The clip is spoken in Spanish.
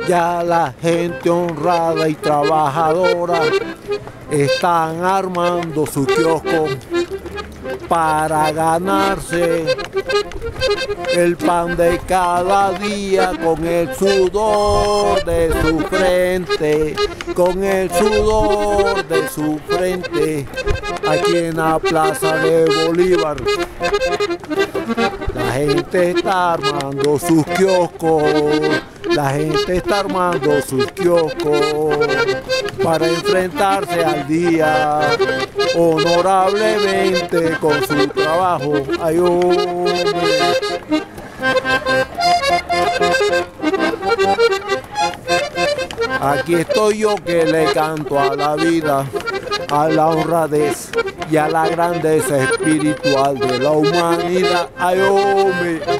Ya la gente honrada y trabajadora están armando su kiosco para ganarse el pan de cada día con el sudor de su frente, con el sudor de su frente, aquí en la Plaza de Bolívar. La gente está armando sus kioscos, la gente está armando sus kioscos para enfrentarse al día honorablemente con su trabajo. Ay, hombre. Aquí estoy yo que le canto a la vida, a la honradez y a la grandeza espiritual de la humanidad. Ay, hombre.